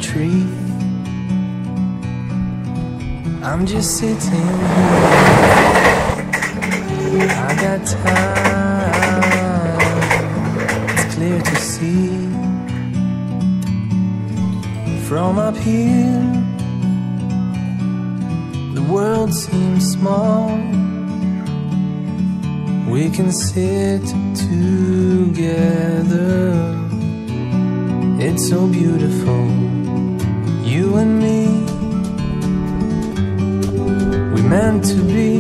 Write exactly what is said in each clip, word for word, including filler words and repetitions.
tree. I'm just sitting here. I got time, it's clear to see. From up here, the world seems small. We can sit together. It's so beautiful, you and me. We meant to be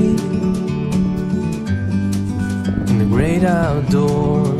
in the great outdoors.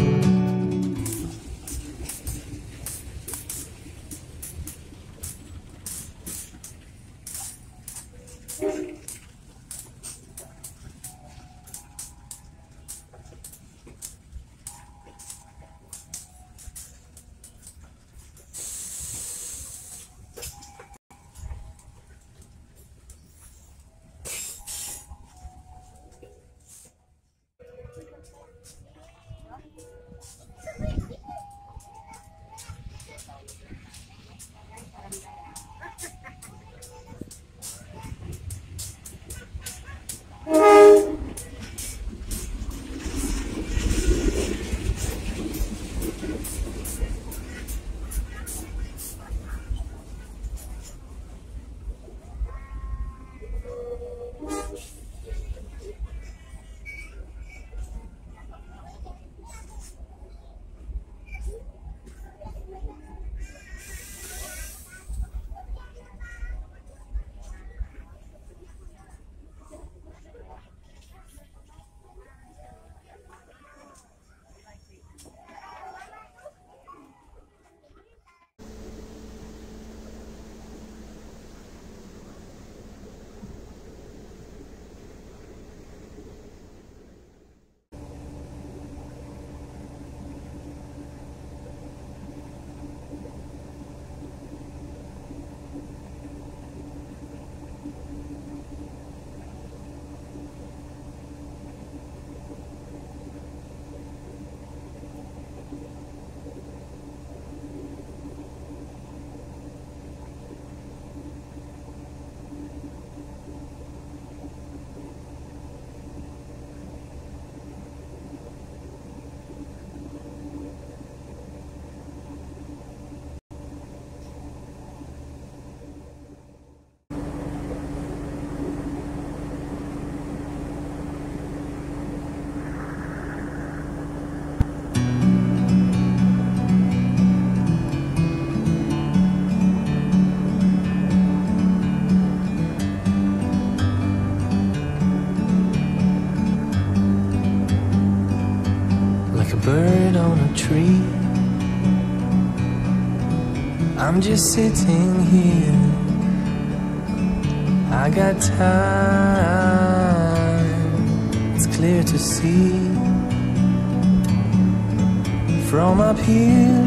Bird on a tree. I'm just sitting here. I got time, it's clear to see. From up here,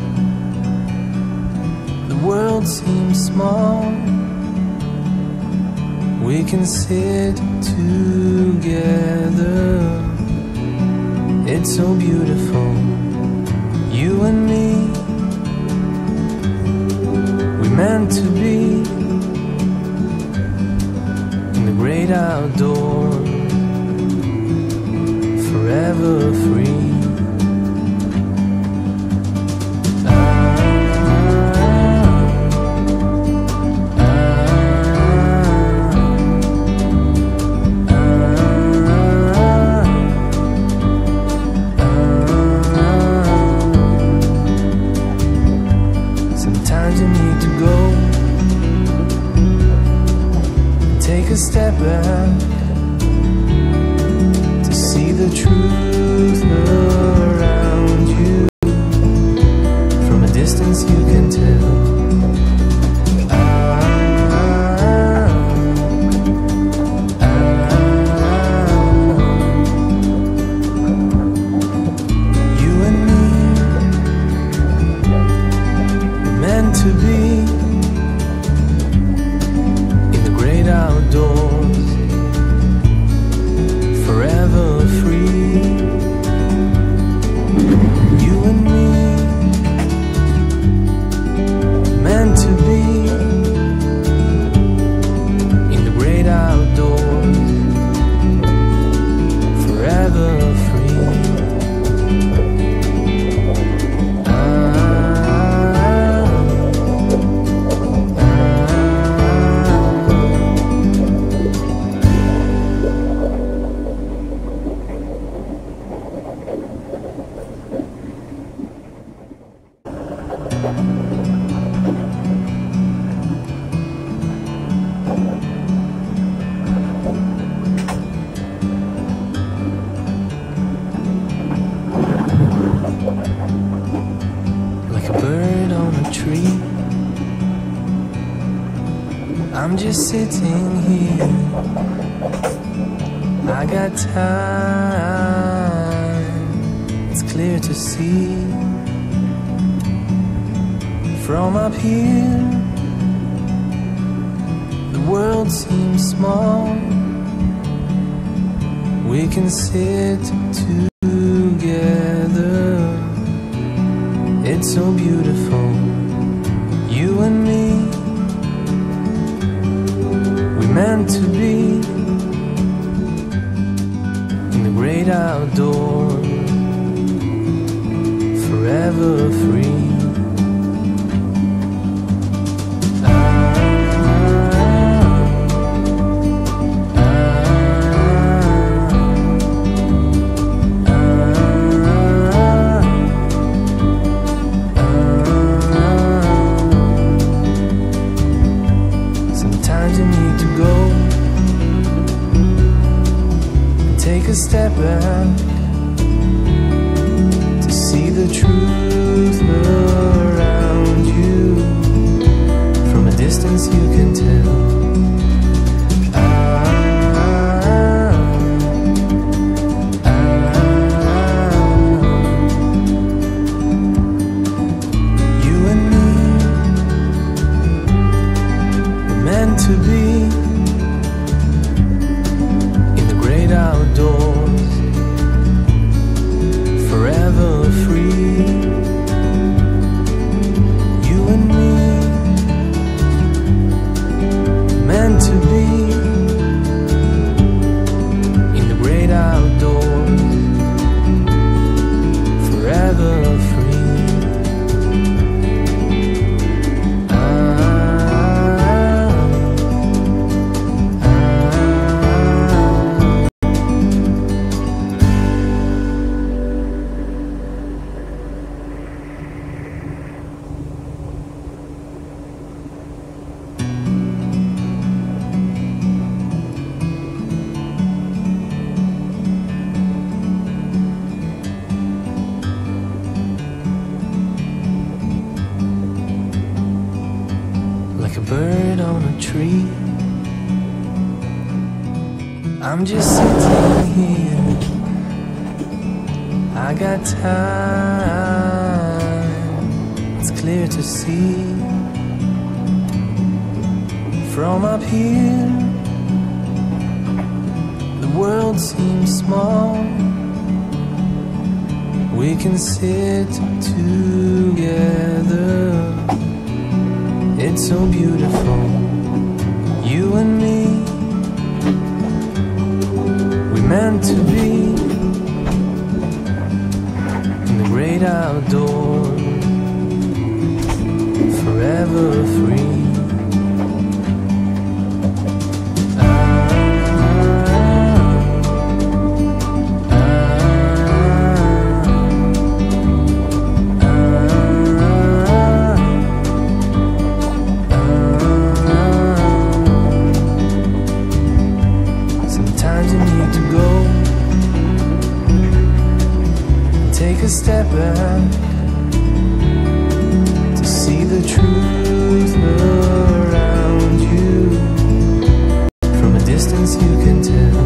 the world seems small. We can sit together. It's so beautiful, you and me. We meant to be in the great outdoors, forever free. Take a step back to see the truth around you. From a distance you can tell. Ah, ah, you and me, we're meant to be outdoors, forever free. just sitting here. I got time, it's clear to see. From up here, the world seems small. We can sit together. It's so beautiful, you and me. We meant to be in the great outdoors, forever free. Take a step back to see the truth around you. From a distance you can tell. Ah, ah, ah. You and me were meant to be outdoors, forever free. You and me, meant to be in the great outdoors, forever free. Like a bird on a tree, I'm just sitting here. I got time, it's clear to see. From up here, the world seems small. We can sit together. It's so beautiful, you and me. We meant to be in the great outdoors, forever free. Take a step back to see the truth around you. From a distance you can tell.